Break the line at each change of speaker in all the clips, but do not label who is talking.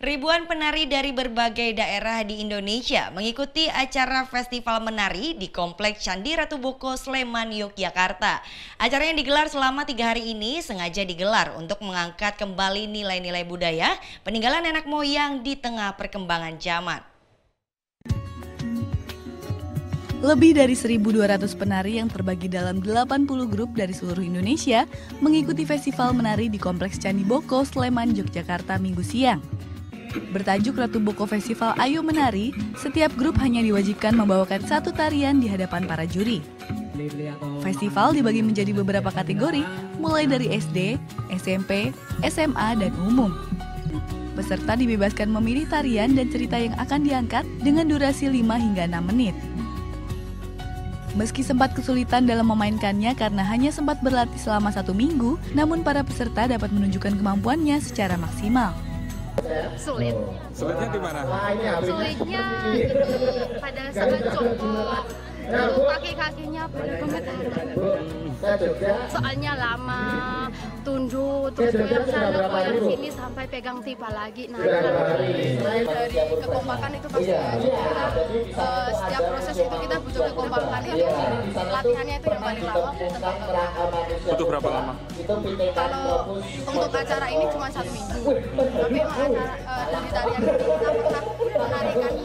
Ribuan penari dari berbagai daerah di Indonesia mengikuti acara festival menari di Kompleks Candi Ratu Boko, Sleman, Yogyakarta. Acara yang digelar selama 3 hari ini sengaja digelar untuk mengangkat kembali nilai-nilai budaya peninggalan nenek moyang di tengah perkembangan zaman.
Lebih dari 1.200 penari yang terbagi dalam 80 grup dari seluruh Indonesia mengikuti festival menari di Kompleks Candi Boko, Sleman, Yogyakarta Minggu siang. Bertajuk Ratu Boko Festival Ayo Menari, setiap grup hanya diwajibkan membawakan satu tarian di hadapan para juri. Festival dibagi menjadi beberapa kategori, mulai dari SD, SMP, SMA, dan umum. Peserta dibebaskan memilih tarian dan cerita yang akan diangkat dengan durasi 5 hingga 6 menit. Meski sempat kesulitan dalam memainkannya karena hanya sempat berlatih selama 1 minggu, namun para peserta dapat menunjukkan kemampuannya secara maksimal.
Sulit.
Sulitnya di mana?
Sulitnya pada saat jongkok, lalu kaki-kakinya pada gemetaran. Soalnya lama, tunduk, terus goyang sini sampai pegang tipa lagi. Nah, dari kekompakan itu pasti setiap proses itu kita butuh kekompakan itu. Latihannya itu yang paling lama.
Butuh berapa lama?
Kalau untuk acara ini cuma 1 minggu, tapi dari tarian itu kita pernah menarikan.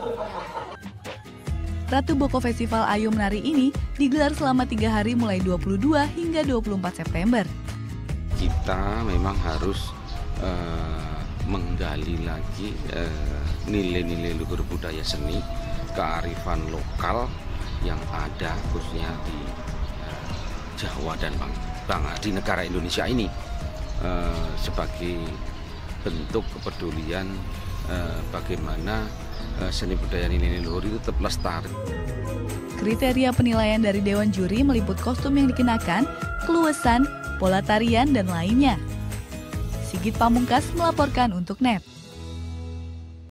Ratu Boko Festival Ayo Menari ini digelar selama 3 hari mulai 22 hingga 24 September.
Kita memang harus menggali lagi nilai-nilai luhur budaya seni, kearifan lokal yang ada khususnya di Jawa dan di negara Indonesia ini sebagai bentuk kepedulian bagaimana seni budaya nilai luhur itu tetap lestari.
Kriteria penilaian dari Dewan Juri meliput kostum yang dikenakan, keluasan, pola tarian, dan lainnya. Sigit Pamungkas melaporkan untuk NET.